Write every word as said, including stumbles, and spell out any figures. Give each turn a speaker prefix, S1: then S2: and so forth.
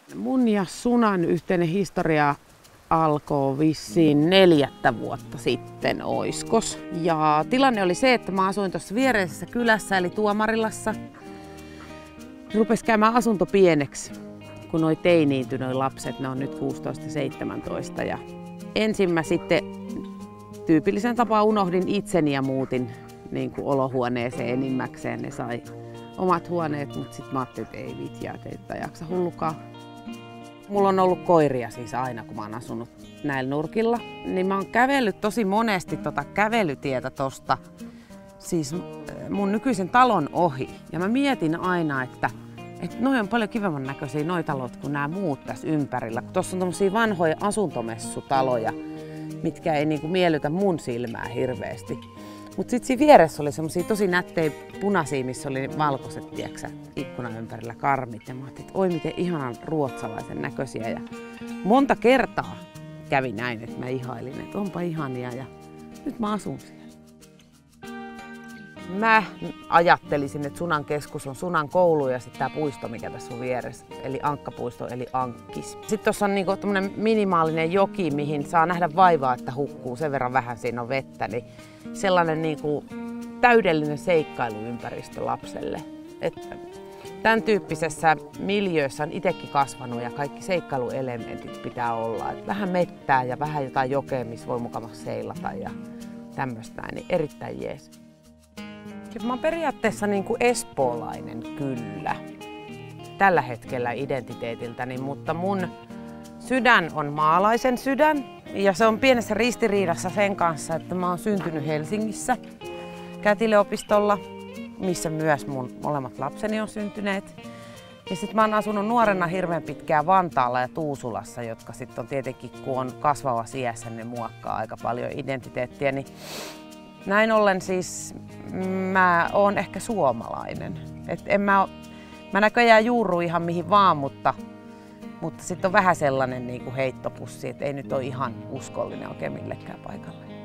S1: Mun ja Sunan yhteinen historia alkoi vissiin neljättä vuotta sitten, oiskos. Ja tilanne oli se, että mä asuin tuossa viereisessä kylässä eli Tuomarilassa. Rupesi käymään asunto pieneksi, kun noi teiniintyi noi lapset, ne on nyt kuusitoista ja seitsemäntoista. Ja ensin mä sitten tyypillisen tapaan unohdin itseni ja muutin niin kuin olohuoneeseen enimmäkseen. Ne sai omat huoneet, mutta sitten mä ajattelin, että ei vitjaa, että ei tätä jaksa hullukaan. Mulla on ollut koiria siis aina, kun mä oon asunut näillä nurkilla. Niin mä oon kävellyt tosi monesti tota kävelytietä tosta, siis mun nykyisen talon ohi. Ja mä mietin aina, että, että noi on paljon kivemman näköisiä noi talot kuin nämä muut tässä ympärillä. Tuossa on tommosia vanhoja asuntomessutaloja, mitkä ei niinku miellytä mun silmää hirveästi. Mutta sitten siinä vieressä oli semmosia tosi nättejä punaisia, missä oli valkoiset, tiiäksä, ikkunan ympärillä karmit. Ja mä ajattelin, että oi miten ihanan ruotsalaisen näköisiä. Ja monta kertaa kävi näin, että mä ihailin, että onpa ihania ja nyt mä asun siellä. Mä ajattelisin, että Sunan keskus on Sunan koulu ja sitten tää puisto, mikä tässä on vieressä, eli Ankkapuisto, eli Ankkis. Sitten tuossa on niinku tämmönen minimaalinen joki, mihin saa nähdä vaivaa, että hukkuu, sen verran vähän siinä on vettä, niin sellainen niinku täydellinen seikkailuympäristö lapselle. Että tämän tyyppisessä miljöössä on itsekin kasvanut ja kaikki seikkailuelementit pitää olla. Et vähän mettää ja vähän jotain jokea, missä voi mukavasti seilata ja tämmöistä näin, niin erittäin jees. Mä oon periaatteessa niin kuin espoolainen kyllä, tällä hetkellä identiteetiltäni, mutta mun sydän on maalaisen sydän ja se on pienessä ristiriidassa sen kanssa, että mä oon syntynyt Helsingissä kätilöopistolla, missä myös mun molemmat lapseni on syntyneet. Ja sit mä oon asunut nuorena hirveän pitkään Vantaalla ja Tuusulassa, jotka sitten on tietenkin, kun on kasvavassa iässä, ne muokkaa aika paljon identiteettiä. Niin näin ollen siis mä oon ehkä suomalainen. Et en mä, mä näköjään juurru ihan mihin vaan, mutta, mutta sitten on vähän sellainen niin kuin heittopussi, että ei nyt ole ihan uskollinen oikein millekään paikalle.